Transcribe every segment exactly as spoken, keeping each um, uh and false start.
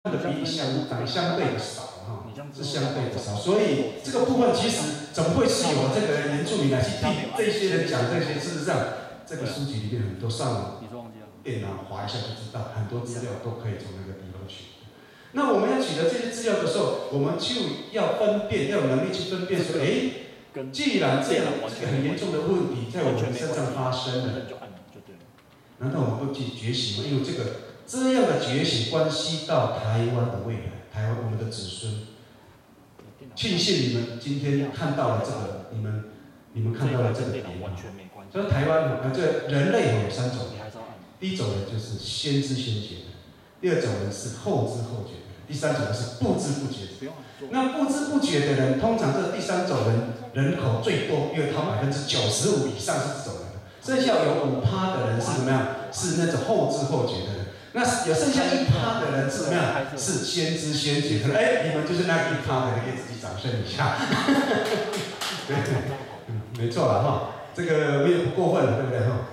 的比例相当相对的少哈，是相对的少，所以这个部分其实怎么会是由这个原住民来去替这些人讲这些？事实上，这个书籍里面很多上电脑划一下就知道，很多资料都可以从那个地方取。那我们要取得这些资料的时候，我们就要分辨，要有能力去分辨说，哎，既然这样这个很严重的问题在我们身上发生了，难道我们不去觉醒吗？因为这个这样的觉醒关系到台湾的未来，台湾我们的子孙。庆幸你们今天看到了这个，你们你们看到了这个点。所以台湾呃，这人类有三种，第一种人就是先知先觉的，第二种人是后知后觉的，第三种人是不知不觉的。那不知不觉的人，通常这第三种人人口最多，因为他百分之九十五以上是这种人，剩下有五趴的人是怎么样？是那种后知后觉的人。那有剩下一趴的人是怎么样？是先知先觉的。哎，你们就是那一趴的人，给自己掌声一下。对，嗯，没错了哈，这个没有不过分，对不对哈？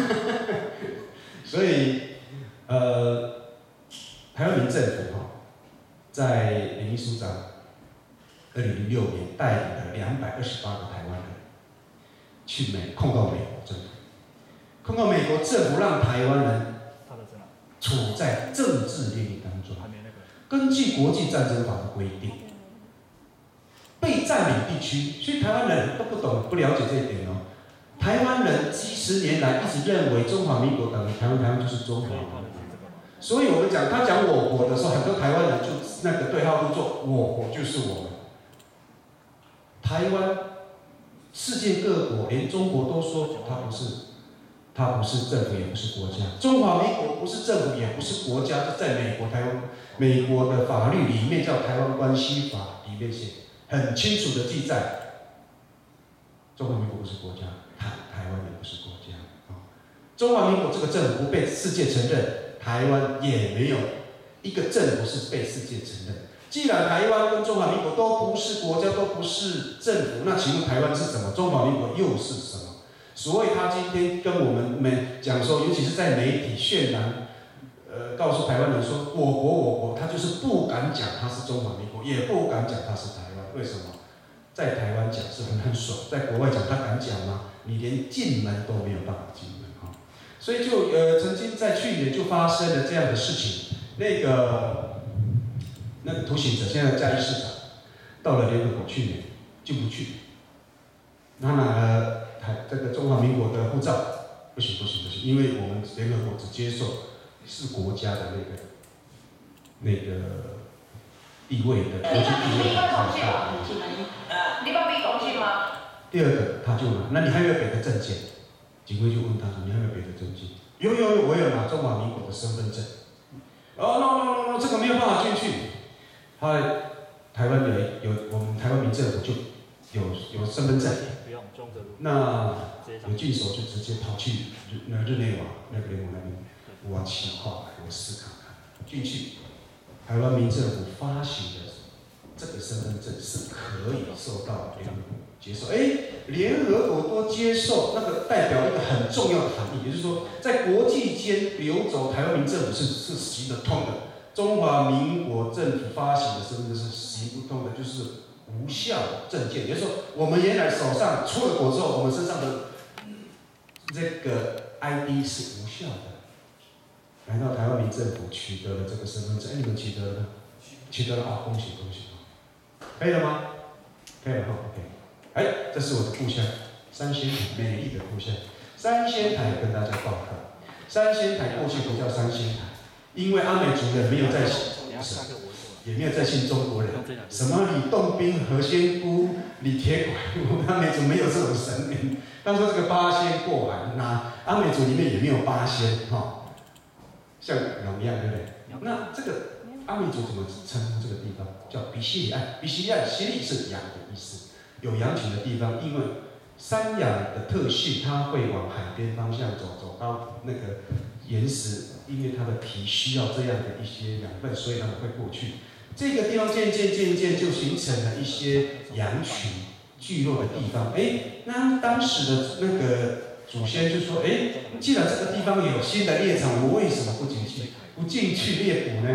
所以，呃，台湾民政府哈，在林秘书长二零零六年带领了两百二十八个台湾人去美控告美国政府，控告美国政府让台湾人处在政治炼狱当中。根据国际战争法的规定，被占领地区，所以台湾人都不懂、不了解这一点哦。台湾人几十年来一直认为中华民国等于台湾，台湾就是中华民国。所以我们讲他讲我国的时候，很多台湾人就那个对号入座，我国就是我们。台湾，世界各国连中国都说它不是。它不是政府，也不是国家。中华民国不是政府，也不是国家。这在美国、台湾、美国的法律里面叫《台湾关系法》里面写很清楚的记载，中华民国不是国家，台台湾也不是国家。啊，中华民国这个政府不被世界承认，台湾也没有一个政府是被世界承认。既然台湾跟中华民国都不是国家，都不是政府，那请问台湾是什么？中华民国又是什么？所以他今天跟我们们讲说，尤其是在媒体渲染，呃，告诉台湾人说我国我国，他就是不敢讲他是中华民国，也不敢讲他是台湾。为什么？在台湾讲是很很爽，在国外讲他敢讲吗？你连进门都没有办法进门哈。所以就呃，曾经在去年就发生了这样的事情，那个那个涂行者现在的嘉义市长，到了联合国去年进不去，他拿了。这个中华民国的护照不行不行不行，因为我们联合国只接受是国家的那个那个地位的国际地位的才下。 你要俾同性吗？ 第二个他就拿，那你还有没有别的证件？警卫就问他说：“你还有没有别的证件？”有有有，我有拿中华民国的身份证。哦 no no no no， 这个没有办法进去。后来台湾有有我们台湾民政府就有有身份证。那有进手就直接跑去日那日内瓦那个联盟那边挖气化来，我试看看进去。台湾民政府发行的这个身份证是可以受到联合国接受。哎，联合国都接受，那个代表一个很重要的含义，也就是说，在国际间流走台湾民政府是是行得通的。中华民国政府发行的身份证是行不通的，就是。无效证件，也就是说，我们原来手上出了国之后，我们身上的这个 I D 是无效的。来到台湾民政府取得了这个身份证，哎，你们取得了吗？取得了啊，恭喜恭喜！可以了吗？可以了哈 ，OK。哎，这是我的故乡，三仙台，美丽的故乡。三仙台跟大家报告，三仙台过去不叫三仙台，因为阿美族人没有在死。也没有再信中国人，什么李洞宾、何仙姑、李铁拐，我们阿美族没有这种神明。当初这个八仙过海，那阿美族里面也没有八仙哈、哦，像羊一样，对不对？那这个阿美族怎么称呼这个地方？叫比西里岸。比西里岸，西里是羊的意思，有羊群的地方，因为山羊的特性，它会往海边方向走，走到那个岩石，因为它的皮需要这样的一些养分，所以它们会过去。这个地方渐渐渐渐就形成了一些羊群聚落的地方。哎，那当时的那个祖先就说：“哎，既然这个地方有新的猎场，我为什么不进去？不进去猎捕呢？”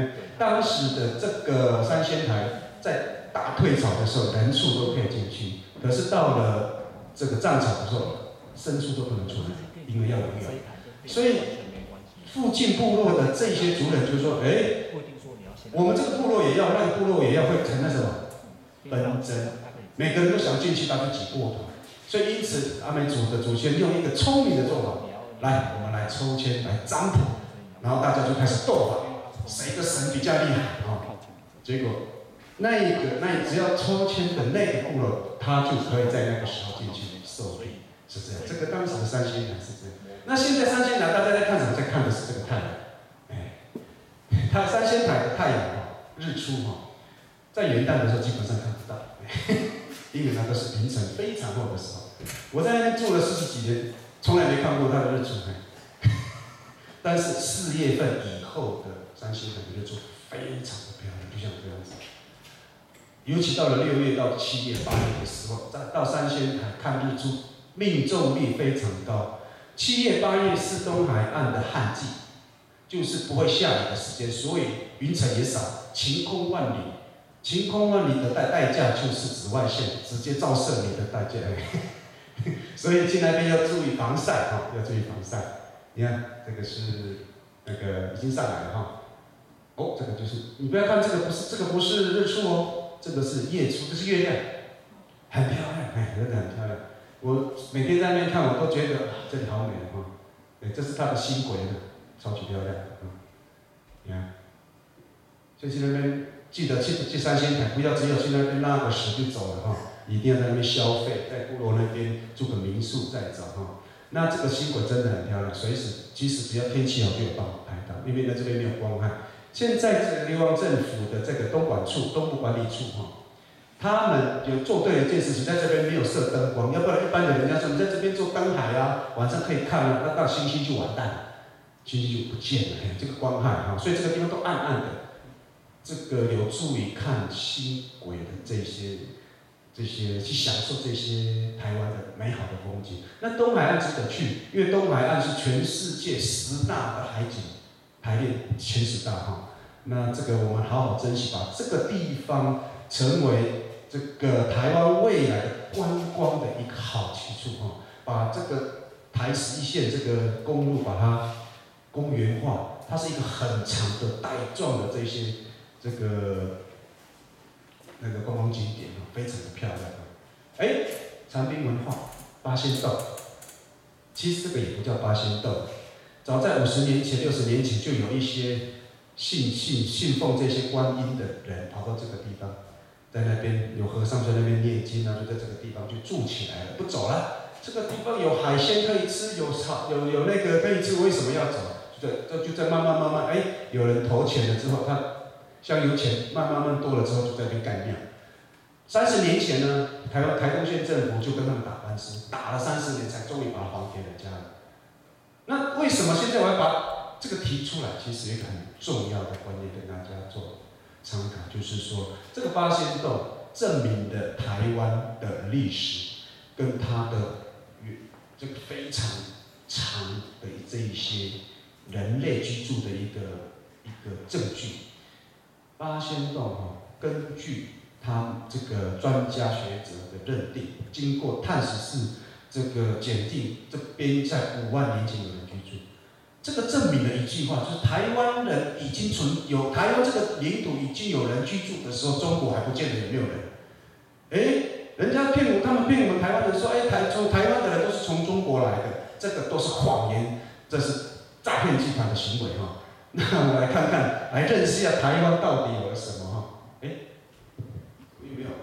当时的这个三仙台在大退潮的时候，人畜都可以进去，可是到了这个涨潮的时候，牲畜都不能出来，因为要游泳。所以附近部落的这些族人就说：“哎，我们这个部落也要，那个部落也要，会成那什么纷争，每个人都想进去，大家挤过头。所以因此，阿美族的祖先用一个聪明的做法，来，我们来抽签，来占卜，然后大家就开始斗法，谁的神比较厉害啊？结果那一个那只要抽签的那个部落，他就可以在那个时候进去受力，是这样。这个当时的三仙台是这样。那现在三仙台大家在看什么？在看的是这个太阳。哎，它三仙台的太阳哈，日出哈，在元旦的时候基本上看不到，因为那都是凌晨非常后的时候。我在那边住了四十几年，从来没看过它的日出。但是四月份以后的三仙台的日出非常的漂亮，就像这样子。尤其到了六月到七月、八月的时候，再到三仙台看日出，命中率非常高。七月、八月是东海岸的旱季，就是不会下雨的时间，所以云层也少，晴空万里。晴空万里的代代价就是紫外线直接照射你的代价。所以去那边要注意防晒哈，要注意防晒。你看这个是那个已经上来了哈。哦，这个就是你不要看这个不是这个不是日出哦，这个是夜出，这是月亮，很漂亮，哎，真的很漂亮。我每天在那边看，我都觉得这里好美哈。对，这是它的星轨的，超级漂亮。嗯，你看，就去那边记得去去三仙台，不要只有去那边拉个屎就走了哈，一定要在那边消费，在部落那边住个民宿再走哈。那这个星轨真的很漂亮，随时即使只要天气好就有办法拍到，因为在这边没有光害。现在这个流亡政府的这个东管处、东部管理处哈，他们有做对了一件事情，在这边没有设灯光，要不然一般的人家说你在这边做灯海啊，晚上可以看啊，那到星星就完蛋了，星星就不见了，这个光害哈，所以这个地方都暗暗的，这个有助于看星轨的这些、这些去享受这些台湾的美好的风景。那东海岸值得去，因为东海岸是全世界十大的海景排列前十大哈。那这个我们好好珍惜，把这个地方成为这个台湾未来的观光的一个好去处哈，把这个台十一线这个公路把它公园化，它是一个很长的带状的这些这个那个观光景点啊，非常的漂亮。哎，长滨文化八仙豆，其实这个也不叫八仙豆，早在五十年前、六十年前就有一些信信信奉这些观音的人跑到这个地方。在那边有和尚在那边念经啊，就在这个地方就住起来了，不走了。这个地方有海鲜可以吃，有草，有有那个可以吃，为什么要走？就在就在慢慢慢慢，哎，有人投钱了之后，他香油钱慢慢慢多了之后，就在那边盖庙。三十年前呢，台湾台东县政府就跟他们打官司，打了三十年才终于把它还给人家了。那为什么现在我要把这个提出来？其实有一个很重要的观念跟大家做参考，就是说，这个八仙洞证明了台湾的历史跟它的这个非常长的这一些人类居住的一个一个证据。八仙洞哈，根据他这个专家学者的认定，经过碳十四这个检定，这边在五万年前有人居住。这个证明了一句话，就是台湾人已经存有台湾这个领土已经有人居住的时候，中国还不见得有没有人。哎，人家骗我，他们骗我们台湾人说，哎，台从台湾的人都是从中国来的，这个都是谎言，这是诈骗集团的行为哈。那我们来看看，来认识一下台湾到底有了什么哈。哎，有没有？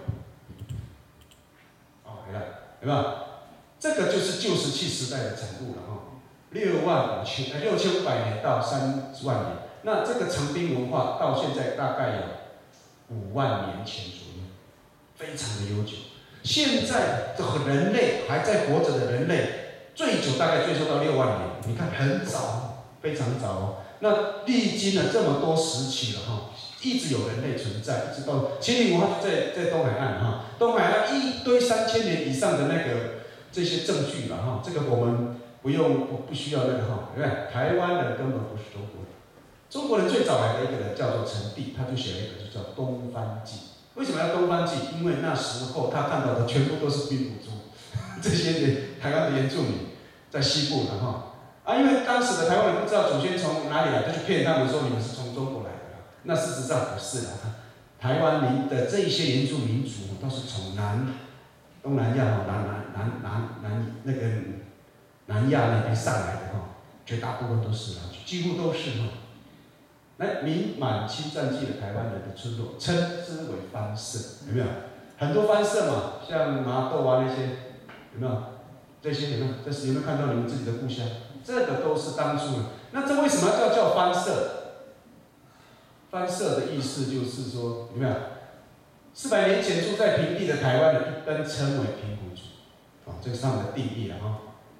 哦，来了，有没有？这个就是旧石器时代的产物了哈。六万五千，呃，六千五百年到三万年，那这个长滨文化到现在大概有五万年前左右，非常的悠久。现在这个人类还在活着的人类，最久大概追溯到六万年，你看很早，非常早哦。那历经了这么多时期了哈，一直有人类存在，一直到秦岭文化在在东海岸哈，东海岸一堆三千年以上的那个这些证据了哈，这个我们。不用，不不需要那个哈，对不对？台湾人根本不是中国人， 中国人最早来的一个人叫做陈璧，他就写了一本书叫《东番记》。为什么要东番记？因为那时候他看到的全部都是兵符猪，这些人台湾的原住民在西部的哈啊，因为当时的台湾人不知道祖先从哪里来，就去骗他们说你们是从中国来的，那事实上不是的。台湾民的这一些原住民族都是从南东南亚哈南南南南南那个南亚那边上来的哈，绝大部分都是啊，几乎都是哈。来，明满清占据了台湾人的村落，称之为番社，有没有？很多番社嘛，像麻豆啊那些，有没有？这些有没有？这是有没有看到你们自己的故乡？这个都是当初的。那这为什么要叫番社？番社的意思就是说，有没有？四百年前住在平地的台湾人，一般称为平埔族，啊，这是他们的定义了哈。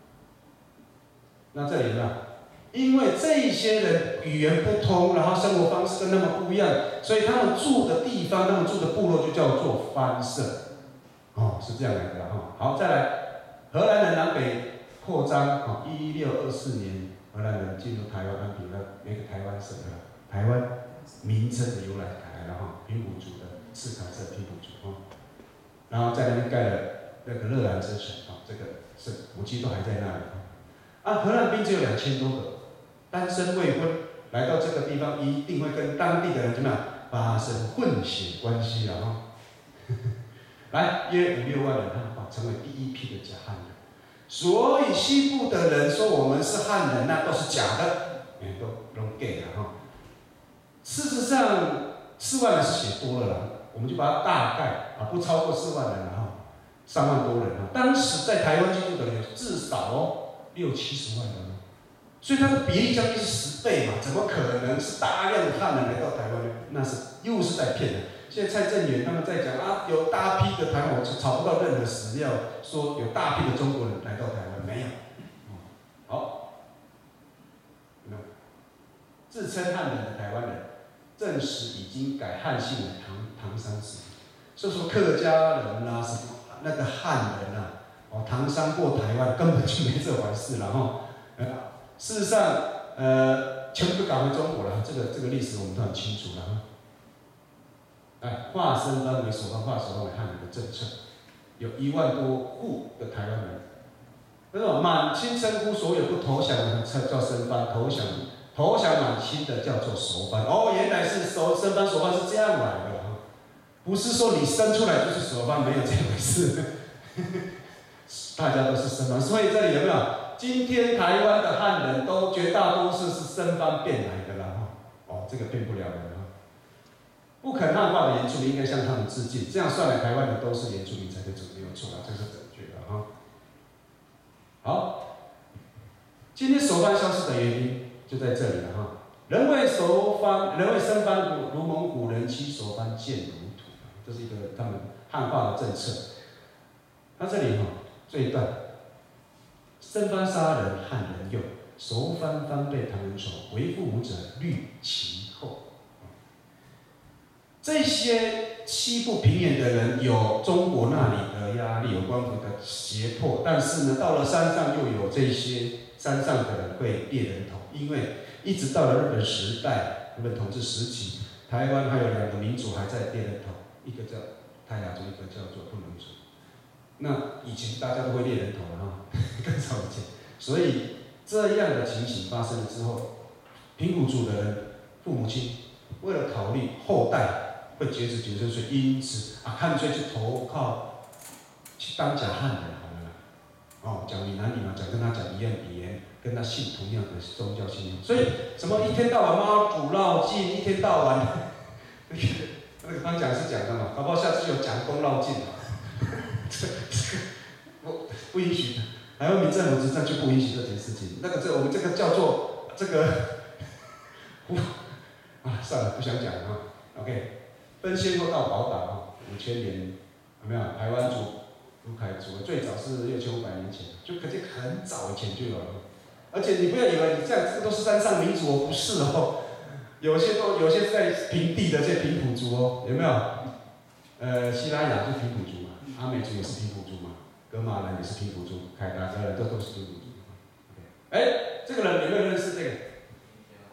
那这里有没有？因为这些人语言不通，然后生活方式跟他们不一样，所以他们住的地方，他们住的部落就叫做番社，哦，是这样来的哈。好，再来，荷兰人南北扩张，哦，一六二四年，荷兰人进入台湾，安平了那个台湾省的台湾名称的由来来了哈，平埔族的赤坎社平埔族哈，然后在那边盖了那个热兰遮城，啊，这个是古迹都还在那里啊。荷兰兵只有两千多个。单身未婚来到这个地方，一定会跟当地的人怎么样发生混血关系了哈。来，约五六万人汉化，成为第一批的假汉人。所以西部的人说我们是汉人，那都是假的，哎，都都假了哈。事实上，四万人是写多了啦，我们就把它大概啊，不超过四万人了哈，三万多人哈。当时在台湾居住的人有至少哦六七十万人。所以它的比例将近是十倍嘛，怎么可能是大量的汉人来到台湾呢？那是又是在骗人。现在蔡正元他们在讲啊，有大批的台湾，我找不到任何史料说有大批的中国人来到台湾，没有。好，有没有？自称汉人的台湾人，证实已经改汉姓为唐唐山氏。所以说客家人啊，什么那个汉人啊，哦，唐山过台湾根本就没这回事了哈。事实上，呃，全部赶回中国了，这个这个历史我们都很清楚了哈。哎，划身番为首番，划首番为汉人的政策，有一万多户的台湾人。那种满清称呼所有不投降的叫身番，投降投降满清的叫做熟番。哦，原来是熟身番、熟番是这样来的哈，不是说你生出来就是熟番，没有这回事。大家都是身番，所以这里有没有？今天台湾的汉人都绝大多数是生番变来的啦，哦，这个变不了的哈。不肯汉化的原住民应该向他们致敬，这样算来台湾的都是原住民才对，没有错啦，这是正确的哈。好，今天熟番消失的原因就在这里了哈。人为熟番，人为生番如如蒙古人妻熟番见如土，这是一个他们汉化的政策。那这里哈这一段。生番杀人，汉人用；熟番番被唐人宠，为父母者虑其后。这些西部平原的人有中国那里的压力，有官府的胁迫，但是呢，到了山上又有这些山上的人会猎人头，因为一直到了日本时代，日本统治时期，台湾还有两个民族还在猎人头，一个叫泰雅族，一个叫做布农族。那以前大家都会猎人头了哈，更早以前，所以这样的情形发生了之后，平埔族的人父母亲为了考虑后代会绝子绝孙，所以因此啊，干脆去投靠去当假汉人好了啦。哦，讲闽南语嘛，讲跟他讲一样语言，跟他信同样的宗教信仰，所以什么一天到晚妈祖绕境，一天到晚那个那个刚讲是讲的嘛，搞不好下次有讲公绕境嘛。这个不不允许的，台湾民政府执政就不允许这件事情。那个这我们这个叫做这个，啊算了不想讲了哈。OK， 分先后到宝岛哈，五千年有没有？台湾族、卢凯族最早是六千五百年前，就可见很早以前就有了。而且你不要以为你这样这个都是山上民族哦，不是哦，有些都有些在平地的这些平埔族哦，有没有？呃，西拉雅就平埔族嘛。阿美族也是平埔族嘛，噶玛兰也是平埔族，凯达格人这都是平埔族。哎、欸，这个人有没有认识这个？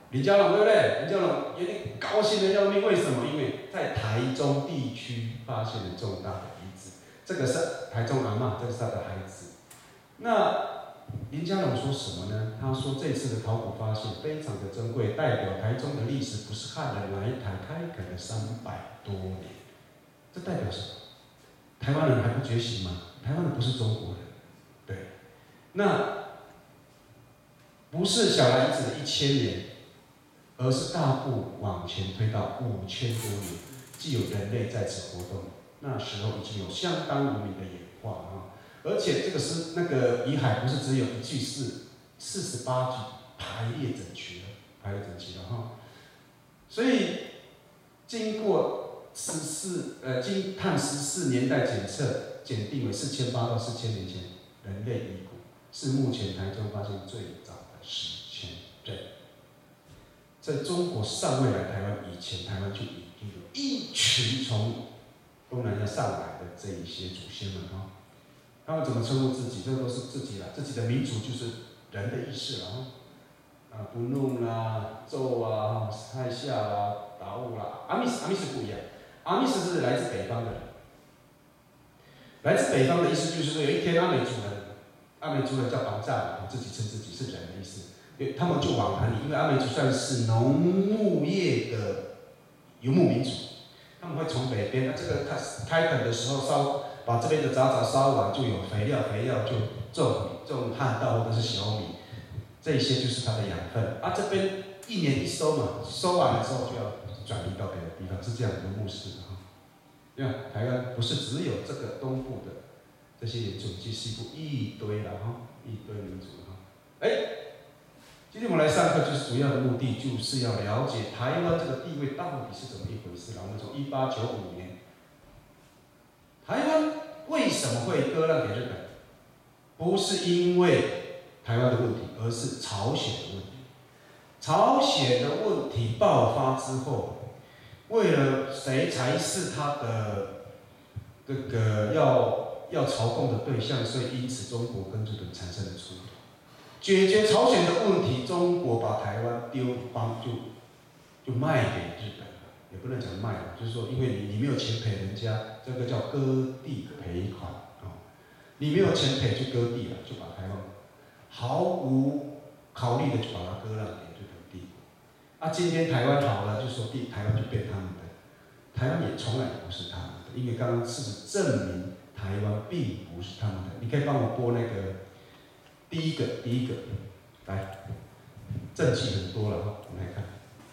林佳龙对不对？林佳龙有点高兴的要命，为什么？因为在台中地区发现了重大的遗址，这个是台中阿嬷，这个是他的孩子。那林佳龙说什么呢？他说这次的考古发现非常的珍贵，代表台中的历史不是汉人来台开垦了三百多年。这代表什么？台湾人还不觉醒吗？台湾人不是中国人，对。那不是小来遗址的一千年，而是大步往前推到五千多年，既有人类在此活动，那时候已经有相当文明的演化啊。而且这个是那个遗骸不是只有一具，是四十八具排列整齐的，排列整齐的哈。所以经过十四呃经碳十四年代检测，检定为四千八到四千年前人类遗骨，是目前台中发现最早的史前人。在中国尚未来台湾以前，台湾就已经有一群从东南亚上来的这一些祖先们哈。他们怎么称呼自己？这都是自己啦，自己的民族就是人的意识啦，啊，不弄啦，咒啊，害下啦，达悟啦。阿密斯阿密斯不一样，阿密斯是来自北方的人，来自北方的意思就是说，有一天阿美族人，阿美族人叫绑架，自己称自己是人的意思，他们就往南里，因为阿美族算是农牧业的游牧民族，他们会从北边，那这个开开垦的时候烧。把这边的杂杂烧完，就有肥料，肥料就种米，种旱稻或者是小米，这些就是它的养分。啊，这边一年一收嘛，收完了之后就要转移到别的地方，是这样游牧式的哈。你看台湾不是只有这个东部的这些原住民，其实西部一堆了哈，一堆民族哈。哎，今天我们来上课，就是主要的目的就是要了解台湾这个地位到底是怎么一回事了。我们从一八九五年。台湾为什么会割让给日本？不是因为台湾的问题，而是朝鲜的问题。朝鲜的问题爆发之后，为了谁才是他的这个要要朝贡的对象，所以因此中国跟日本产生了冲突。解决朝鲜的问题，中国把台湾丢帮就就卖给日本。也不能讲卖了，就是说，因为你你没有钱赔人家，这个叫割地赔款啊、哦。你没有钱赔就割地了，就把台湾毫无考虑的就把它割让给日本帝国。啊，今天台湾好了，就说地台湾就变他们的，台湾也从来不是他们的，因为刚刚事实证明台湾并不是他们的。你可以帮我播那个第一个第一个，来，证据很多了哈，我们来看。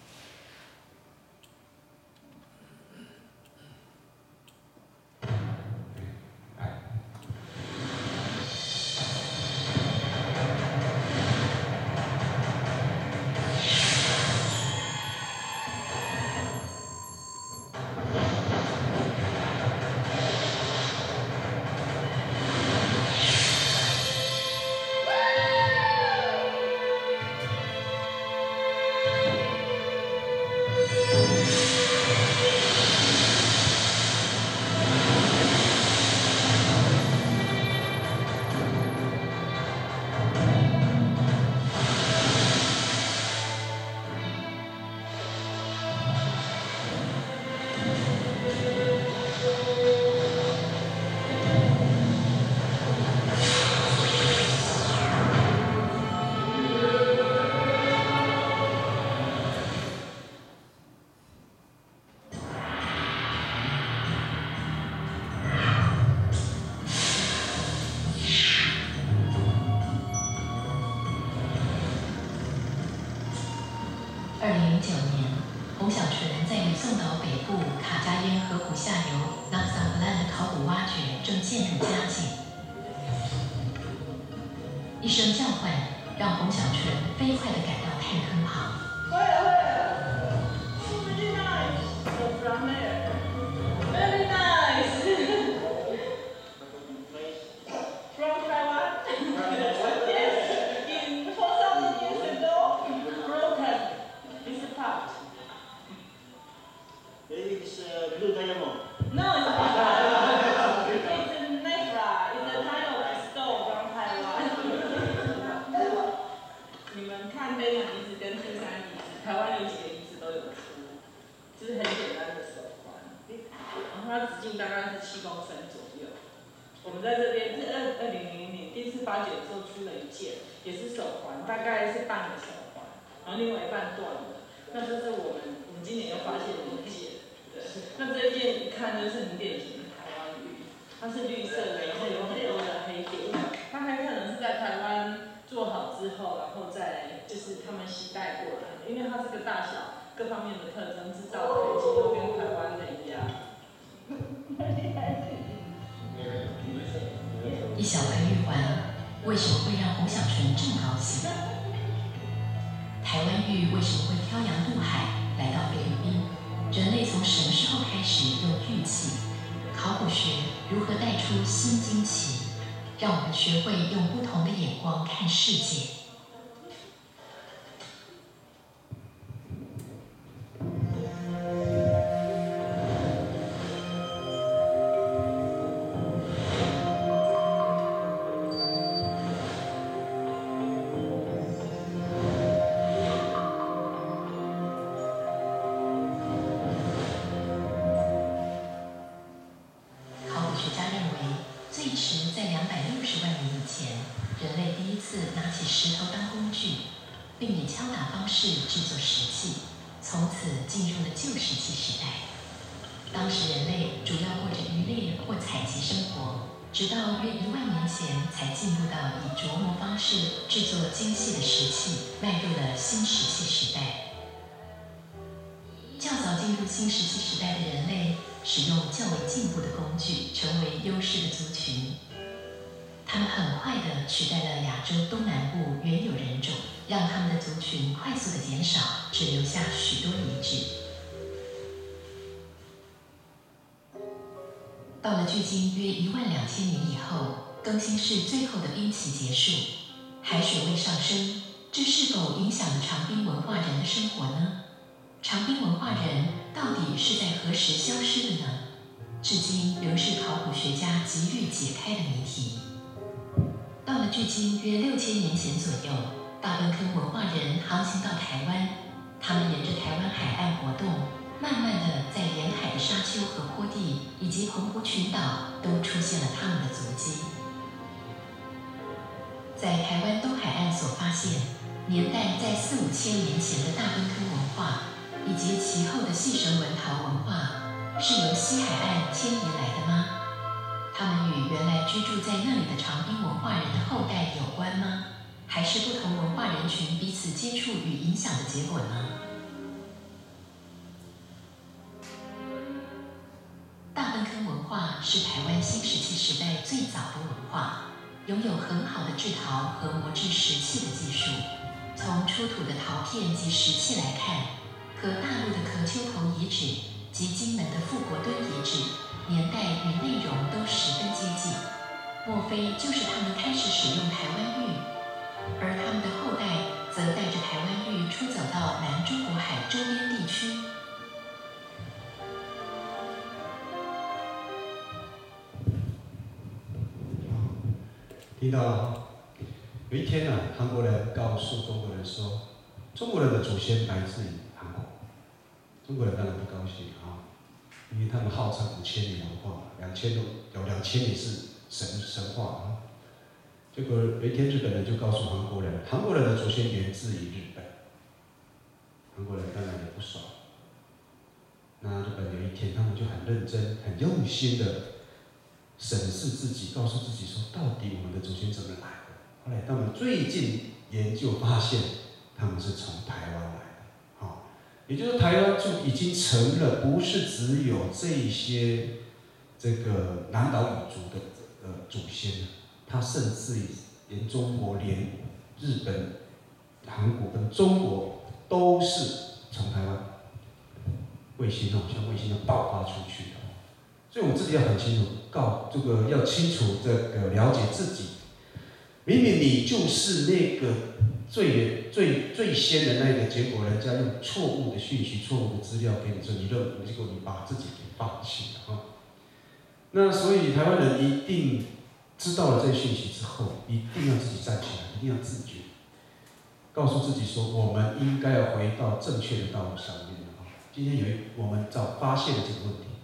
二零零九年，洪小纯在与宋岛北部卡加烟河谷下游纳萨布兰的考古挖掘正渐入佳境。一声叫唤让洪小纯飞快地赶到炭坑旁。 Very nice. From Taiwan? Yes. In four thousand years ago, broken this part. Maybe it's uh, blue diamond. No, it's not. It's a nephra. It's a kind of stone from Taiwan. 你们看非常遗址跟第三遗址，它它直径大概是七公分左右。我们在这边是二二零零零年第一次发掘的时候出了一件，也是手环，大概是半个手环，然后另外一半断了。那这是我们我们今年又发现的一件，对。那这一件一看就是很典型的台湾玉，它是绿色的，然后有很多的黑点，它还可能是在台湾做好之后，然后再就是他们携带过来的，因为它这个大小各方面的特征制造的已经都跟台湾的一样。 一小块玉环为什么会让洪小纯这么高兴？台湾玉为什么会漂洋渡海来到菲律宾？人类从什么时候开始用玉器？考古学如何带出新惊奇？让我们学会用不同的眼光看世界。并以敲打方式制作石器，从此进入了旧石器时代。当时人类主要过着渔猎或采集生活，直到约一万年前才进入到以琢磨方式制作精细的石器，迈入了新石器时代。较早进入新石器时代的人类，使用较为进步的工具，成为优势的族群。他们很快地取代了亚洲东南部原有人种，让他们的族群快速地减少，只留下许多遗址。到了距今约一万两千年以后，更新世最后的冰期结束，海水位上升，这是否影响了长滨文化人的生活呢？长滨文化人到底是在何时消失的呢？至今仍是考古学家急于解开的谜题。到了距今约六千年前左右，大坌坑文化人航行到台湾，他们沿着台湾海岸活动，慢慢的在沿海的沙丘和坡地以及澎湖群岛都出现了他们的足迹。在台湾东海岸所发现，年代在四五千年前的大坌坑文化，以及其后的细绳纹陶文化，是由西海岸迁移来的吗？他们与原来居住在那里的长滨文化人的后代有关吗？还是不同文化人群彼此接触与影响的结果呢？大坌坑文化是台湾新石器时代最早的文化，拥有很好的制陶和磨制石器的技术。从出土的陶片及石器来看，和大陆的壳丘头遗址及金门的富国墩遗址年代与内容都十分接近，莫非就是他们开始使用台湾玉，而他们的后代则带着台湾玉出走到南中国海周边地区？ 听到了，有一天啊，韩国人告诉中国人说，中国人的祖先来自于韩国。中国人当然不高兴啊，因为他们号称五千年文化，两千多有两千年是神神话啊。结果有一天日本人就告诉韩国人，韩国人的祖先源自于日本。韩国人当然也不爽。那日本有一天，他们就很认真、很用心的审视自己，告诉自己说，到底我们的祖先怎么来的？后来他们最近研究发现，他们是从台湾来的。好，也就是台湾就已经成了不是只有这些这个南岛语族的呃祖先了，它甚至于连中国、连日本、韩国跟中国都是从台湾卫星哦，像卫星要爆发出去的。所以我们自己要很清楚，告这个要清楚这个了解自己。明明你就是那个最最最先的那个，结果人家用错误的讯息、错误的资料给你说，你认为，结果你把自己给放弃了啊。那所以台湾人一定知道了这些讯息之后，一定要自己站起来，一定要自觉，告诉自己说，我们应该要回到正确的道路上面啊。今天有一我们早发现了这个问题。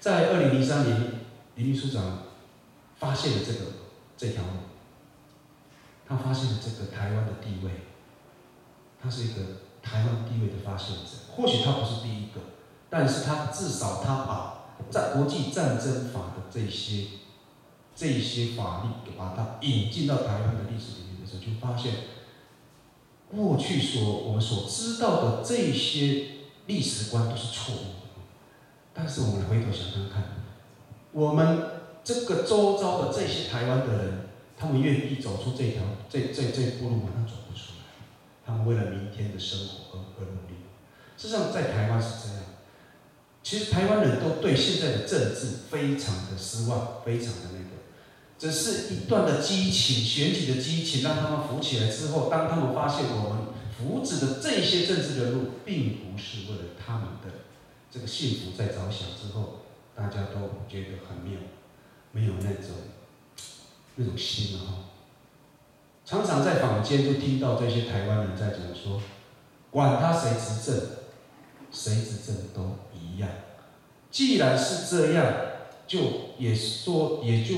在二零零三年，林秘书长发现了这个这条路，他发现了这个台湾的地位，他是一个台湾地位的发现者。或许他不是第一个，但是他至少他把在国际战争法的这些这些法律，把它引进到台湾的历史里面的时候，就发现过去所我们所知道的这些历史观都是错误的。但是我们回头想想看，我们这个周遭的这些台湾的人，他们愿意走出这条这这这步路吗？他走不出来。他们为了明天的生活而而努力。事实上，在台湾是这样。其实台湾人都对现在的政治非常的失望，非常的那个。只是一段的激情，选举的激情，让他们浮起来之后，当他们发现我们扶植的这些政治人物，并不是为了他们的这个幸福在着想之后，大家都觉得很没有没有那种那种心啊。常常在坊间就听到这些台湾人在讲说，管他谁执政，谁执政都一样。既然是这样，就也说也就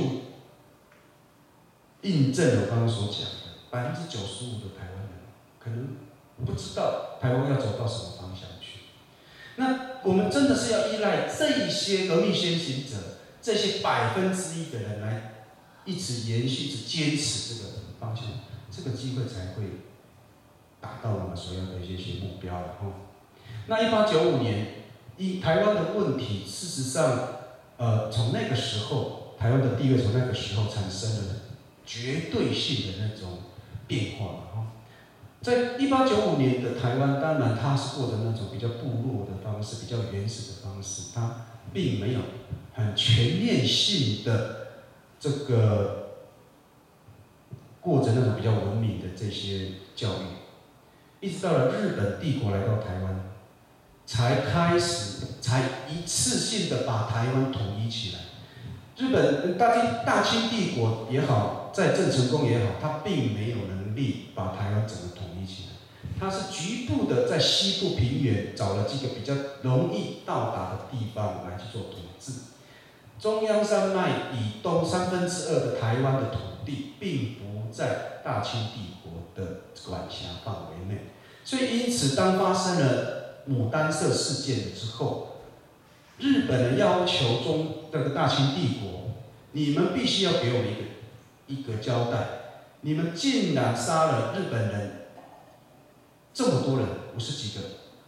印证了我刚刚所讲的，百分之九十五的台湾人可能不知道台湾要走到什么方向去。那我们真的是要依赖这些革命先行者，这些百分之一的人来一直延续、一直坚持这个方向，这个机会才会达到我们所要的一些目标了哈。那一八九五年，以台湾的问题，事实上，呃，从那个时候，台湾的地位从那个时候产生了绝对性的那种变化哈。在一八九五年的台湾，当然它是过着那种比较部落的方式，比较原始的方式，它并没有很全面性的这个过着那种比较文明的这些教育，一直到了日本帝国来到台湾，才开始才一次性的把台湾统一起来。日本大清大清帝国也好，在郑成功也好，他并没有能力把台湾整个统一起来，他是局部的在西部平原找了几个比较容易到达的地方来去做统治。中央山脉以东三分之二的台湾的土地，并不在大清帝国的管辖范围内，所以因此，当发生了牡丹社事件之后，日本人要求中这个大清帝国，你们必须要给我们一个一个交代，你们竟然杀了日本人这么多人，五十几个，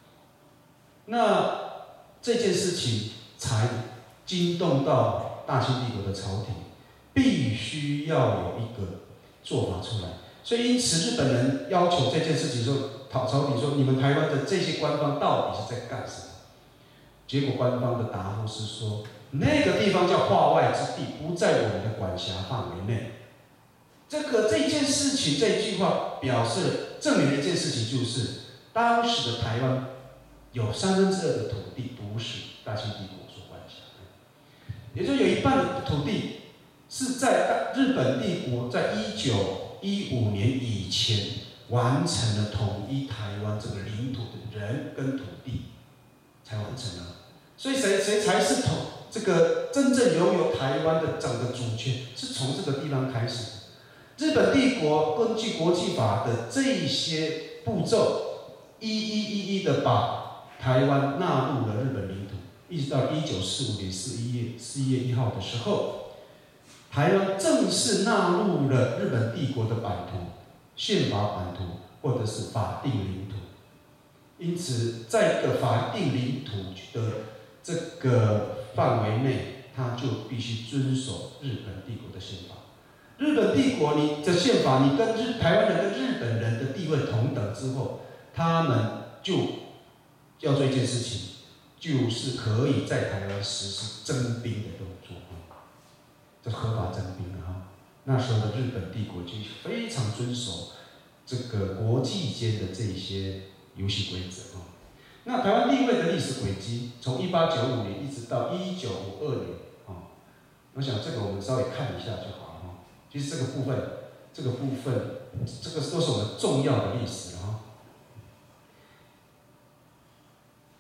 那这件事情才惊动到大清帝国的朝廷，必须要有一个做法出来。所以因此，日本人要求这件事情说，朝朝廷说，你们台湾的这些官方到底是在干什么？结果官方的答复是说，那个地方叫化外之地，不在我们的管辖范围内。这个这件事情，这一句话表示了证明了一件事情，就是当时的台湾有三分之二的土地不是大清帝国所管辖的，也就是有一半的土地是在日本帝国在一九一五年以前完成了统一台湾这个领土的人跟土地才完成了。所以谁谁才是统这个真正拥有台湾的整个主权，是从这个地方开始的。日本帝国根据国际法的这些步骤，一一一一的把台湾纳入了日本领土，一直到一九四五年四一月四月一号的时候，台湾正式纳入了日本帝国的版图、宪法版图或者是法定领土。因此，在一个法定领土的这个范围内，它就必须遵守日本帝国的宪法。日本帝国你的宪法，你跟日台湾人跟日本人的地位同等之后，他们就要做一件事情，就是可以在台湾实施征兵的动作，这合法征兵的哈。那时候的日本帝国就非常遵守这个国际间的这些游戏规则哈。那台湾地位的历史轨迹，从一八九五年一直到一九五二年啊，我想这个我们稍微看一下就好了哈。其实这个部分，这个部分，这个都是我们重要的历史了哈。好，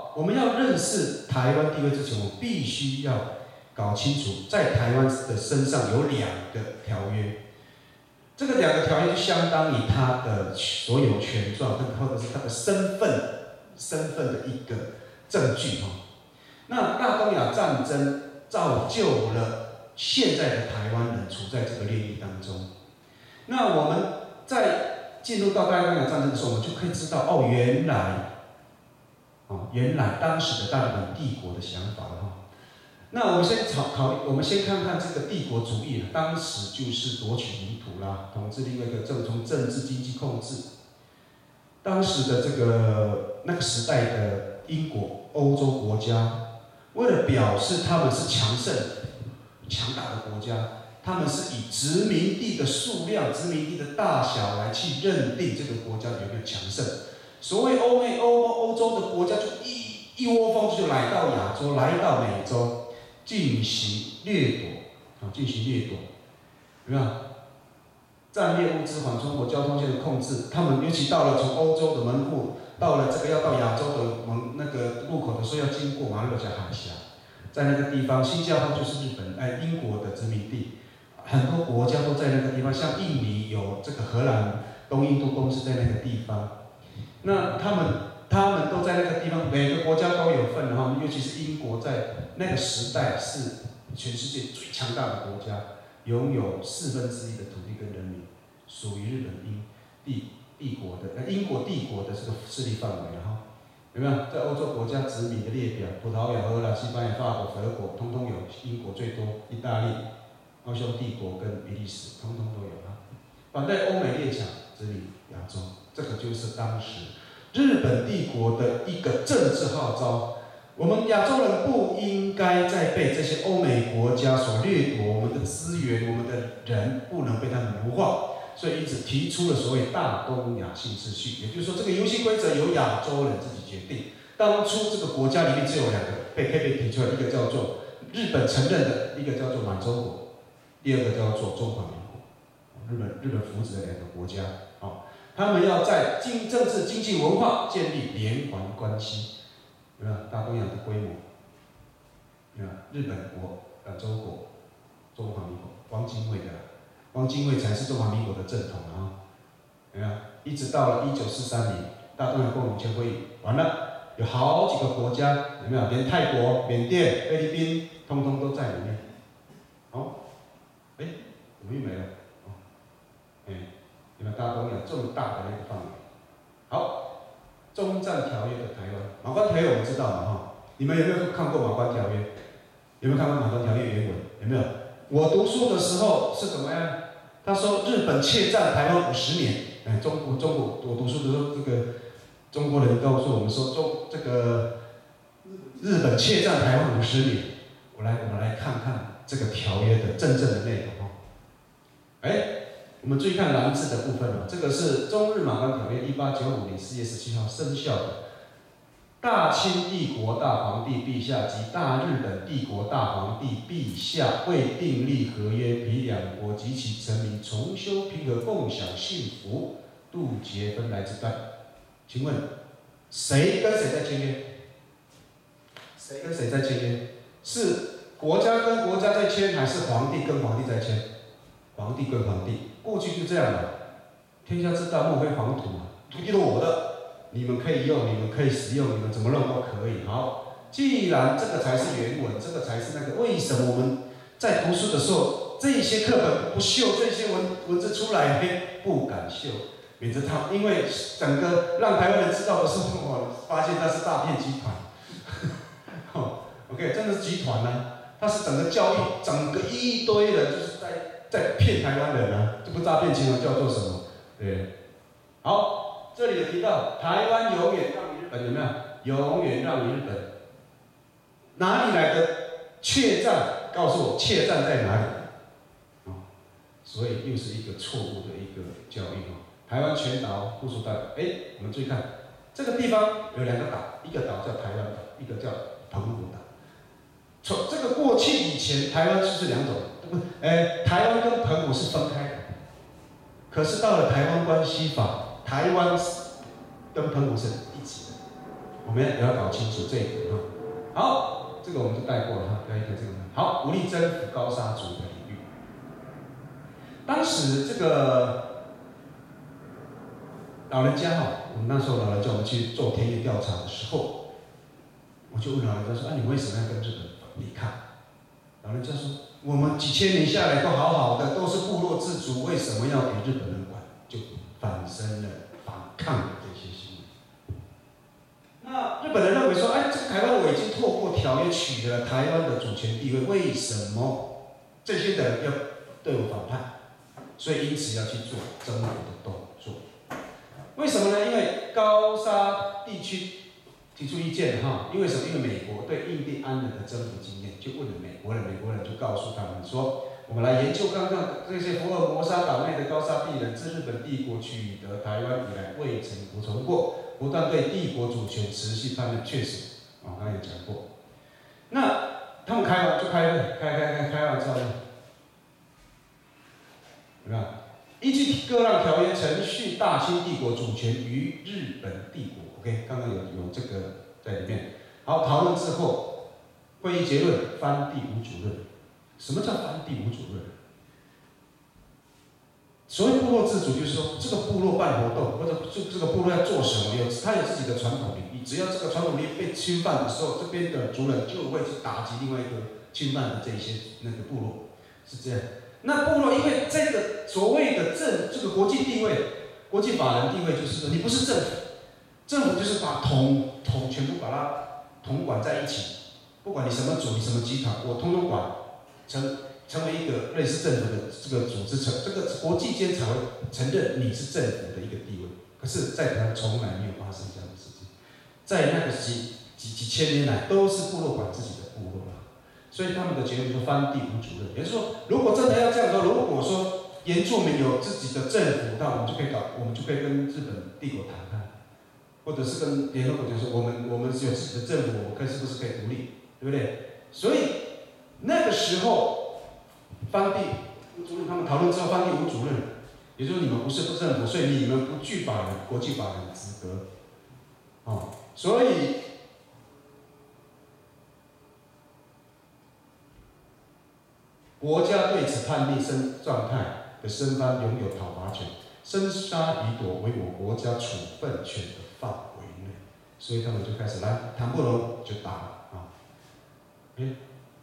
好，我们要认识台湾地位之前，我们必须要搞清楚，在台湾的身上有两个条约。这个两个条约就相当于他的所有权状，或者是他的身份身份的一个证据哈。那大东亚战争造就了现在的台湾人处在这个炼狱当中。那我们在进入到大东亚战争的时候，我们就可以知道哦，原来，哦，原来当时的大日本帝国的想法了哈。那我们先考考虑，我们先看看这个帝国主义，当时就是夺取领土啦，统治另外一个政从政治经济控制。当时的这个那个时代的英国、欧洲国家，为了表示他们是强盛、强大的国家，他们是以殖民地的数量、殖民地的大小来去认定这个国家有没有强盛。所谓欧美、欧欧洲的国家就一一窝蜂就来到亚洲，来到美洲。进行掠夺，啊，进行掠夺，有没有？战略物资缓冲国交通线的控制，他们尤其到了从欧洲的门户，到了这个要到亚洲的门那个入口的时候，要经过马六甲海峡，在那个地方，新加坡就是日本哎英国的殖民地，很多国家都在那个地方，像印尼有这个荷兰东印度公司在那个地方，那他们。他们都在那个地方，每个国家都有份哈，尤其是英国在那个时代是全世界最强大的国家，拥有四分之一的土地跟人民，属于日本英帝帝国的呃英国帝国的这个势力范围了哈，有没有？在欧洲国家殖民的列表，葡萄牙、荷兰、西班牙、法国、德国，通通有，英国最多，意大利、奥匈帝国跟比利时，通通都有哈。反对欧美列强殖民亚洲，这个就是当时。日本帝国的一个政治号召，我们亚洲人不应该再被这些欧美国家所掠夺我们的资源，我们的人不能被他们奴化，所以因此提出了所谓大东亚新秩序，也就是说，这个游戏规则由亚洲人自己决定。当初这个国家里面只有两个被被提出来，一个叫做日本承认的，一个叫做满洲国，第二个叫做中华民国，日本日本扶植的两个国家，好。他们要在经政治、经济、文化建立连环关系，有没有？大东亚的规模，有没有？日本国、亚洲国、中华民国，汪精卫的，汪精卫才是中华民国的正统啊，有没有？一直到了一九四三年，大东亚共荣圈会议完了，有好几个国家，有没有？连泰国、缅甸、菲律宾，通通都在里面。好，哎，怎么又没了？哦，哎。你们大东亚这么大的那个范围，好，中战条约的台湾，马关条约我们知道嘛哈？你们有没有看过马关条约？有没有看过马关条约原文？有没有？我读书的时候是怎么样？他说日本窃占台湾五十年，哎，中国中国我读书的时候，这个中国人告诉我们说中这个日本窃占台湾五十年。我来我们来看看这个条约的真正的内容哈。哎。我们注意看蓝字的部分哦，这个是中日马关条约，一八九五年四月十七号生效的。大清帝国大皇帝陛下及大日本帝国大皇帝陛下为订立合约，彼两国及其臣民重修平和，共享幸福，杜绝分来之断。请问，谁跟谁在签约？谁跟谁在签约？是国家跟国家在签，还是皇帝跟皇帝在签？皇帝跟皇帝。过去就这样了，天下之大，莫非黄土嘛，土地都我的，你们可以用，你们可以使用，你们怎么弄都可以。好，既然这个才是原文，这个才是那个，为什么我们在读书的时候，这些课本不秀这些文文字出来，嘿，不敢秀，免得他，因为整个让台湾人知道的时候，我发现他是诈骗集团。OK， 真的是集团呢、啊，他是整个教育，整个一堆人就是在。在骗台湾人啊，这不诈骗集团叫做什么？对，好，这里有提到台湾永远让于日本，有没有？永远让于日本，哪里来的怯战？告诉我，怯战在哪里？哦，所以又是一个错误的一个教育哦。台湾全岛附属代表，哎，我们注意看，这个地方有两个岛，一个岛叫台湾岛，一个叫澎湖岛。从这个过去以前，台湾就是两种。哎，台湾跟澎湖是分开的，可是到了台湾关系法，台湾跟澎湖是一起的。 我们也要搞清楚这一点哈。好，这个我们就带过了哈，不要一个这个。好，武力征服高沙族的领域。当时这个老人家哈，我们那时候老人家我们去做田野调查的时候，我就问老人家说：“啊，你为什么要跟日本抵抗？”老人家说：“我们几千年下来都好好的，都是部落自主，为什么要给日本人管？”就反生了反抗的这些行为。那日本人认为说：“哎，这个台湾我已经透过条约取得了台湾的主权地位，为什么这些人要对我反叛？所以因此要去做征服的动作。为什么呢？因为高沙地区提出意见哈，因为什么？因为美国对印第安人的征服经验，就问了美国人，美国人就告诉他们说：我们来研究看看这些福尔摩沙岛内的高沙地人自日本帝国取得台湾以来未曾服从过，不断对帝国主权持续叛逆，确实，我刚才也讲过。那他们开完就开会，开开开开完之后呢，有没有？依据各让条约程序，大清帝国主权于日本帝国。OK， 刚刚有有这个在里面。好，讨论之后，会议结论：藩地无主论。什么叫藩地无主论？所谓部落自主，就是说这个部落办活动，或者这这个部落要做什么，有他有自己的传统领域。只要这个传统领域被侵犯的时候，这边的族人就会去打击另外一个侵犯的这一些那个部落，是这样。那部落因为这个所谓的政这个国际地位、国际法人地位，就是说你不是政府，政府就是把统统全部把它统管在一起，不管你什么组、你什么集团，我通通管，成成为一个类似政府的这个组织，成这个国际间才会承认你是政府的一个地位。可是，在台湾从来没有发生这样的事情，在那个几几几千年来，都是部落管自己的部落了。所以他们的结论说藩地无主论，也就是说，如果真的要这样说，如果说原住民有自己的政府，那我们就可以搞，我们就可以跟日本帝国谈判，或者是跟联合国讲说，我们我们是有自己的政府，我们可以是不是可以独立，对不对？所以那个时候，藩地无主论，他们讨论之后，藩地无主论，也就是你们不是政府，所以你们不具法人国际法人的资格，哦，所以。国家对此叛逆生状态的申藩拥有讨伐权，生杀予夺为我国家处分权的范围内，所以他们就开始来谈不拢就打了啊！嗯，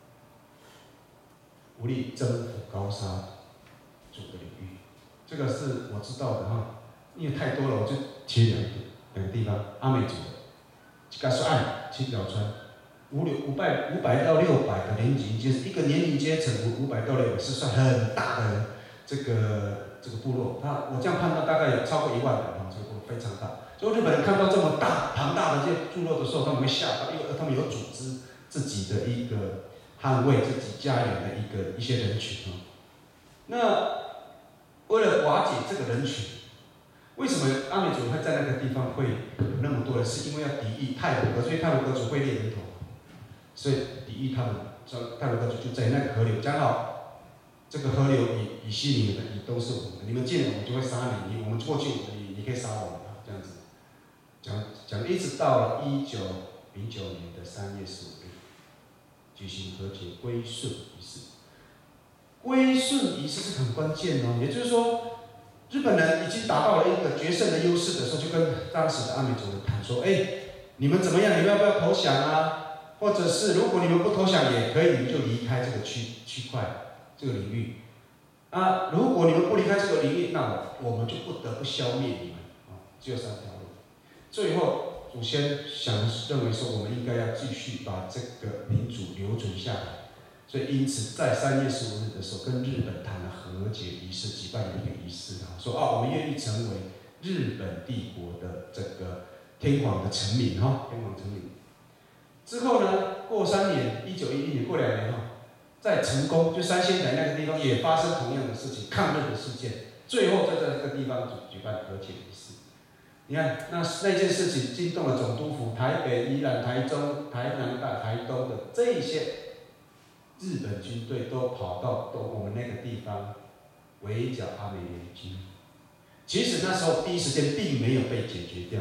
武力征服高沙族的领域，这个是我知道的哈，因为太多了，我就提两个两个地方，阿美族的，一个是按青岛川。五六五百五百到六百的年龄阶，一个年龄阶层五五百到六百是算很大的这个这个部落。那我这样判断，大概有超过一万人啊，这个部落非常大。所以日本人看到这么大庞大的这些部落的时候，他们会吓到，因为他们有组织自己的一个捍卫自己家园的一个一些人群啊。那为了瓦解这个人群，为什么阿美族会在那个地方会有那么多人？是因为要抵御太鲁阁，所以太鲁阁族会猎人头。所以抵御他们，太鲁阁族就在那个河流，讲好，这个河流以以西你们的，以东是我们的，你们进来我们就会杀你，你我们过去你你可以杀我们啊，这样子，讲讲一直到了一九零九年的三月十五日，举行和解归顺仪式。归顺仪式是很关键哦，也就是说，日本人已经达到了一个决胜的优势的时候，就跟当时的阿美族人谈说，哎，你们怎么样？你们要不要投降啊？或者是如果你们不投降也可以，你们就离开这个区区块这个领域。啊，如果你们不离开这个领域，那我们就不得不消灭你们。啊，只有三条路。最后，祖先想认为说，我们应该要继续把这个民主留存下来。所以因此，在三月十五日的时候，跟日本谈了和解仪式，举办了一个仪式啊，说啊，我们愿意成为日本帝国的这个天皇的臣民哈，天皇臣民。之后呢，过三年，一九一一年，过两年哈，在成功就三仙台那个地方也发生同样的事情，抗日的事件。最后在这个地方举举办和解仪式。你看，那那件事情惊动了总督府、台北、宜兰、台中、台南、大台东的这些日本军队都跑到都我们那个地方围剿阿美联军。其实那时候第一时间并没有被解决掉。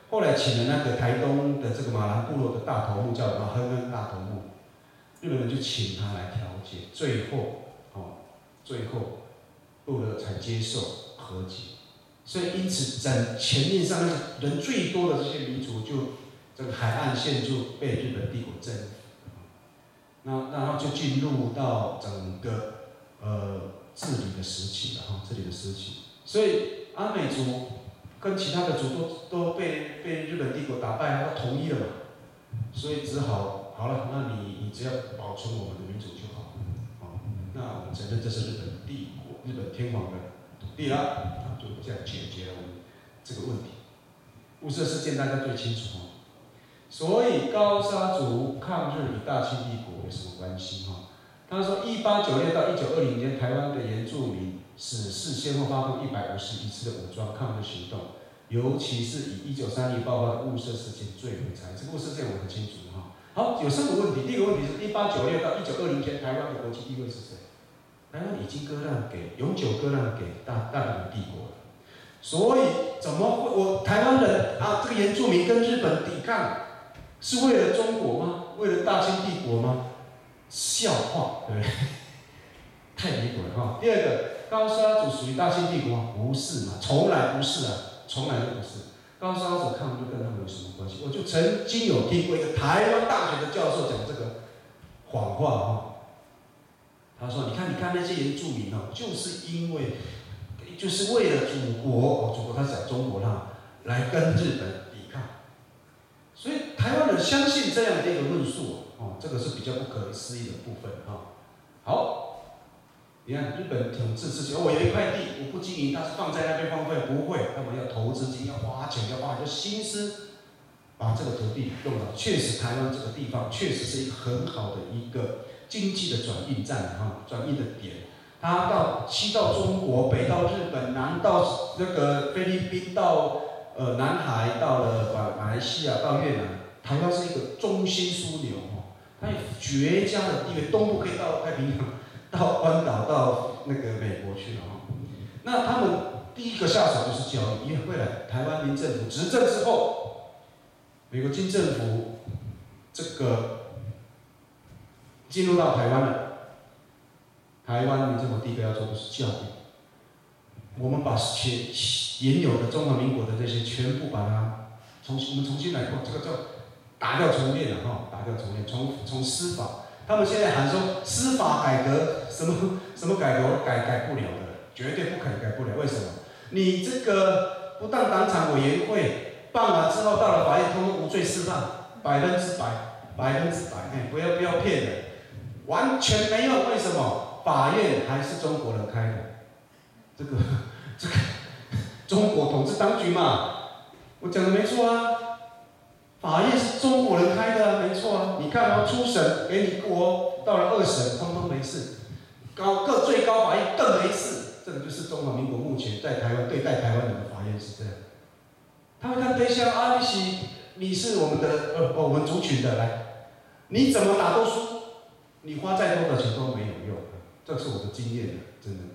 后来请了那个台东的这个马兰部落的大头目叫马亨恩大头目，日本人就请他来调解，最后哦，最后部落才接受和解。所以因此整前面上那人最多的这些民族，就这个海岸线就被日本帝国征服，那然后就进入到整个呃治理的时期了哈，治理的时期。所以阿美族跟其他的族都都被被日本帝国打败，他统一了嘛，所以只好好了，那你你只要保存我们的民主就好，好，那我们承认这是日本帝国、日本天皇的土地了，啊，就这样解决了我们这个问题。雾社事件大家最清楚哦，所以高沙族抗日与大清帝国有什么关系哈？他说，一八九六到一九二零年，台湾的原住民史事先后发动一百五十一次的武装抗日行动，尤其是以一九三零爆发的雾社事件最为惨。这个雾社事件我很清楚哈。好，有三个问题。第一个问题是，一八九六到一九二零年，台湾的国际地位是谁？台湾已经割让给永久割让给大大日本帝国了。所以怎么会我台湾人啊，这个原住民跟日本抵抗，是为了中国吗？为了大清帝国吗？笑话，对不对？太离谱了哈。第二个，高沙族属于大清帝国吗？不是嘛，从来不是啊，从来都不是。高沙族抗日跟他们有什么关系？我就曾经有听过一个台湾大学的教授讲这个谎话哈。他说：“你看，你看那些原住民哦，就是因为，就是为了祖国，哦，祖国他讲中国啦，来跟日本抵抗。所以台湾人相信这样的一个论述哦，这个是比较不可思议的部分哈。好，你看日本统治之前，哦，我有一块地，我不经营，它是放在那边荒废，不会，他们要投资金，要花钱，要花很多心思，把这个土地用到。确实，台湾这个地方确实是一个很好的一个经济的转运站哈，转运的点。它到西到中国，北到日本，南到那个菲律宾，到呃南海，到了马马来西亚，到越南，台湾是一个中心枢纽哦，它有绝佳的地位，东部可以到太平洋，到关岛，到那个美国去了哈。那他们第一个下手就是教育，因为未来台湾民政府执政之后，美国军政府这个进入到台湾了。台湾民政府第一个要做的是教育，我们把前原有的中华民国的这些全部把它重新，我们重新来过，这个叫打掉重练了哈，打掉重练，从从司法，他们现在喊说司法改革，什么什么改革改改不了的，绝对不可能改不了。为什么？你这个不当党产委员会办了之后，到了法院通通无罪释放，百分之百，百分之百，哎，不要不要骗人，完全没用。为什么？法院还是中国人开的，这个这个中国统治当局嘛，我讲的没错啊。法院是中国人开的啊，没错啊。你看哦，初审给你过，到了二审通通没事，高各最高法院更没事。这个就是中华民国目前在台湾对待台湾人的法院是这样。他会看对象啊，你是你是我们的呃我们族群的来，你怎么打都输，你花再多的钱都没有用。这是我的经验的，真的。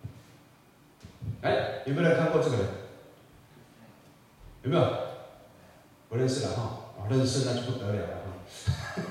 哎，有没有人看过这个人？有没有？不认识了哈，啊，认识那就不得了了哈。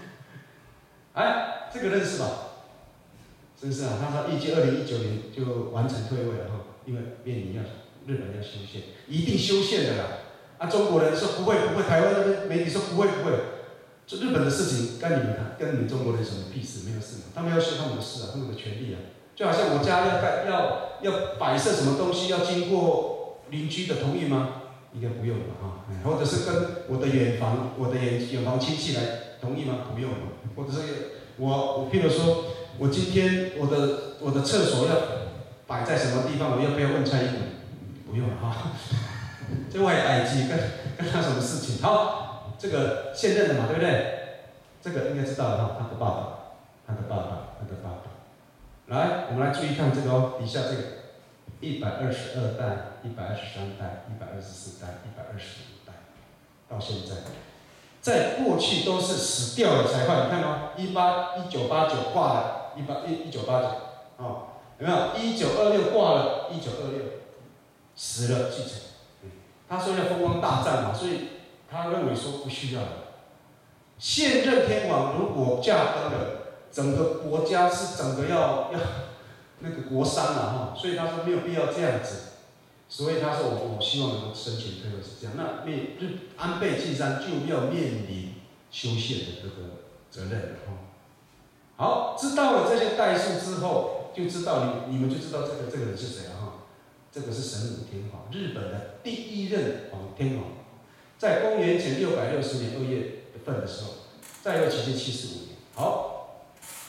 哎，这个认识吧？真是啊，他说预计二零一九年就完成退位了哈，因为面临要日本要修宪，一定修宪的啦。啊，中国人说不会不会，台湾那边媒体说不会不会。这日本的事情跟你们谈，跟你们中国人什么屁事？没有事嘛，他们要修他们的事啊，他们的权利啊。就好像我家要盖要要摆设什么东西，要经过邻居的同意吗？应该不用吧哈。或者是跟我的远房我的远远房亲戚来同意吗？不用嘛。或者是我我譬如说，我今天我的我的厕所要摆在什么地方，我要不要问蔡英文？不用了哈。这外代机跟跟他什么事情？好。这个现任的嘛，对不对？这个应该知道了哈，他的爸爸，他的爸爸，他的爸爸。来，我们来注意看这个哦，底下这个一百二十二代、一百二十三代、一百二十四代、一百二十五代，到现在，在过去都是死掉了才换。你看哦，一八一九八九挂了，一八一一九八九，哦，有没有？一九二六挂了，一九二六死了继承。 他说要风光大战嘛，所以他认为说不需要。现任天皇如果驾崩了，整个国家是整个要要那个国丧了哈，所以他说没有必要这样子。所以他说我我希望能够申请退位是这样。那面日安倍晋三就要面临修宪的这个责任了哈。好，知道了这些代数之后，就知道你你们就知道这个这个人是谁了哈。这个是神武天皇，日本的第一任皇天皇，在公元前六百六十年二月份的时候，在位期间七十五年。好，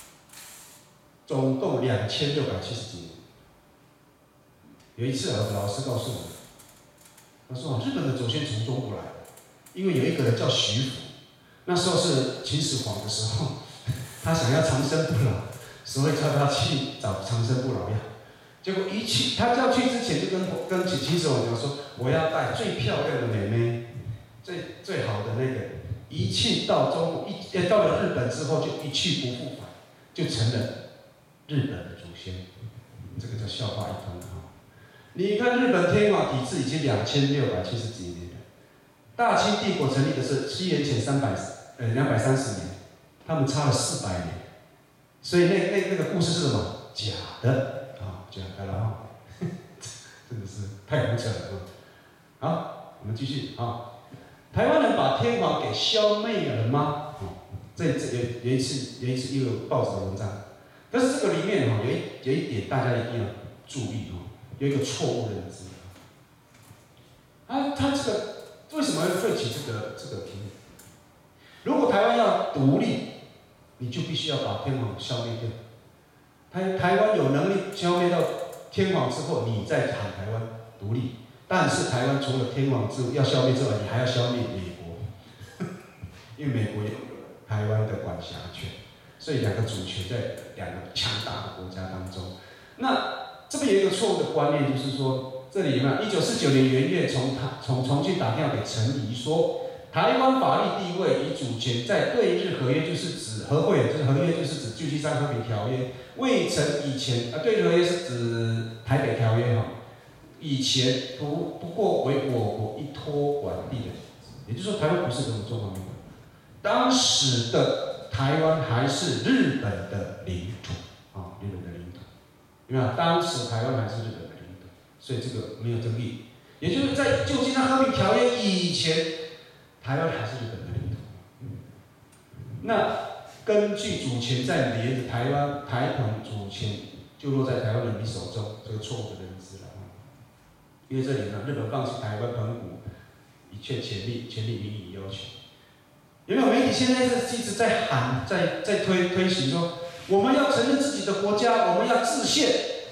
总共两千六百七十几年。有一次，我的老师告诉我，他说啊，日本的祖先从中国来的，因为有一个人叫徐福，那时候是秦始皇的时候，他想要长生不老，所以叫他去找长生不老药。结果一去，他要去之前就跟跟秦始皇讲说，我要带最漂亮的妹妹，最最好的那个。一去到中国，一到了日本之后，就一去不复返，就成了日本的祖先。这个叫笑话一通哈。你看日本天皇体制已经两千六百七十几年了，大清帝国成立的是西元前三百呃两百三十年，他们差了四百年，所以那那那个故事是什么？假的啊，假的了啊，真的是太胡扯了啊！好，我们继续啊。台湾人把天皇给消灭了吗？哦，这这有有一次有一次又有报纸的文章，但是这个里面哈有一有一点大家一定要注意哈，有一个错误认知。啊，他这个为什么会起这个这个题目？如果台湾要独立，你就必须要把天皇消灭掉。台台湾有能力消灭掉天皇之后，你再喊台湾独立。但是台湾除了天皇之要消灭之外，你还要消灭美国，因为美国有台湾的管辖权，所以两个主权在两个强大的国家当中。那这边有一个错误的观念，就是说这里有没有？一九四九年元月从他从重庆打电话给陈仪说，台湾法律地位与主权在对日合约，就是指和会，就是合约就是指旧金山和平条约，未曾以前啊，对日合约是指台北条约哈。以前不不过为我国一托管地的，也就是说台湾不是我们中华民国，当时的台湾还是日本的领土啊，日本的领土，有没有？当时台湾还是日本的领土，所以这个没有争议。也就是在旧金山和平条约以前，台湾还是日本的领土。那根据主权在连着台湾台澎主权就落在台湾人民手中，这个错误的认知了。因为这里呢，日本放弃台湾澎湖，一切权利权利民意要求。有没有媒体现在是一直在喊，在在推推行说，我们要承认自己的国家，我们要制宪。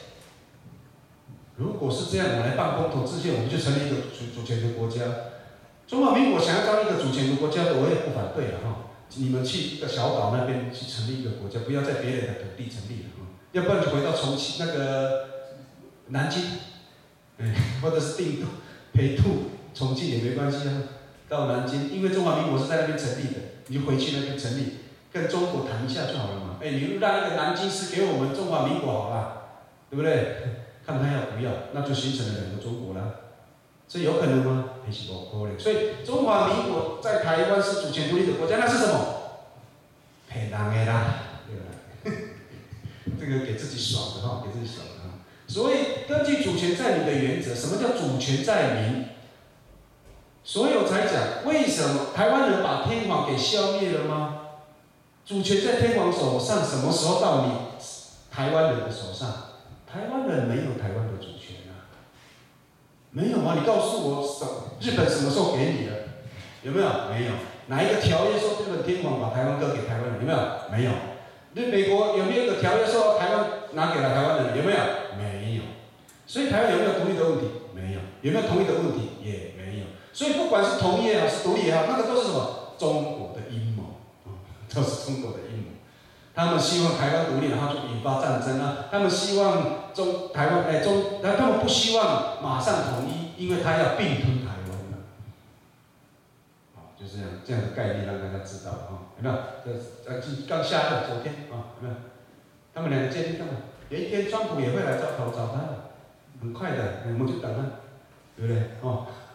如果是这样，我来办公投制宪，我们就成立一个主主权的国家。中华民国想要当一个主权的国家，我也不反对了哈。你们去一个小岛那边去成立一个国家，不要在别人的土地成立了哈，要不然就回到重庆那个南京。嗯，或者是定都、北渡、重庆也没关系啊，到南京，因为中华民国是在那边成立的，你就回去那边成立，跟中国谈一下就好了嘛。哎，你让一个南京市给我们中华民国好了，对不对？看他要不要，那就形成了两个中国了。所以有可能吗？还是不可能。所以中华民国在台湾是主权独立的国家，那是什么？骗人的啦，对吧？这个给自己爽的哈，给自己爽的哈。所以，根据主权在民的原则，什么叫主权在民？所以我才讲，为什么台湾人把天皇给消灭了吗？主权在天皇手上，什么时候到你台湾人的手上？台湾人没有台湾的主权啊，没有啊！你告诉我，日本什么时候给你的？有没有？没有。哪一个条约说日本天皇把台湾割给台湾人？有没有？没有。日美国有没有一个条约说台湾拿给了台湾人？有没有？没有。所以台湾有没有独立的问题？没有。有没有统一的问题？也没有。所以不管是统一也好，是独立也好，那个都是什么？中国的阴谋啊，都是中国的阴谋。他们希望台湾独立，然后就引发战争啊。他们希望中台湾哎中，他们不希望马上统一，因为他要并吞台湾了。啊，就这样这样的概念让大家知道啊，有没有？这呃刚下任昨天啊，有没有？他们两个见面干嘛？有一天川普也会来找找找他的，很快的，我们就等他，对不对？哦，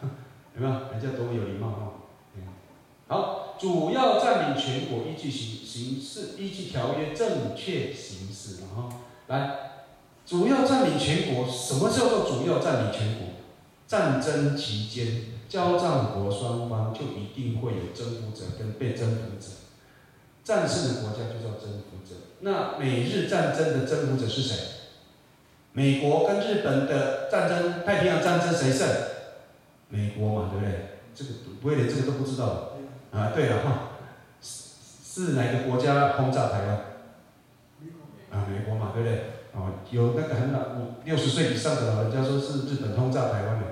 有没有？人家多么有礼貌哈。嗯，好，主要占领全国依据行行事，依据条约正确行事，然后来，主要占领全国，什么叫做主要占领全国？战争期间，交战国双方就一定会有征服者跟被征服者。战胜的国家就叫征服者。那美日战争的征服者是谁？美国跟日本的战争，太平洋战争谁胜？美国嘛，对不对？这个不会连这个都不知道啊？对了哈，是哪个国家轰炸台湾？啊，美国嘛，对不对？哦，有那个很老五六十岁以上的老人家说是日本轰炸台湾的。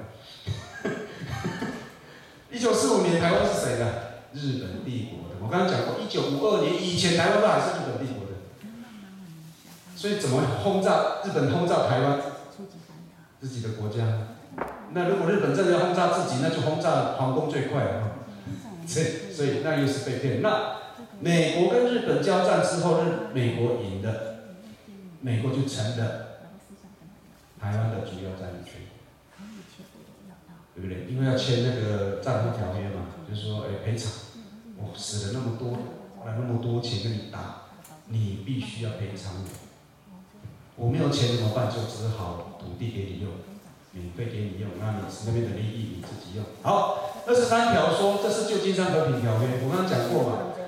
一九四五年台湾是谁的？日本帝国的。我刚刚讲过，一九五二年以前台湾都还是日本帝国的。所以怎么轰炸日本轰炸台湾？自己的国家。那如果日本真的要轰炸自己，那就轰炸皇宫最快了。所以，所以那又是被骗。那美国跟日本交战之后，日美国赢了，美国就成了台湾的主要占领权，对不对？因为要签那个战后条约嘛，就是说，哎，赔偿，我死了那么多，花了那么多钱跟你打，你必须要赔偿我。我没有钱怎么办？就只好土地给你用，免费给你用，那你那边的利益你自己用。好，二十三条说这是旧金山和平条约，我刚刚讲过嘛。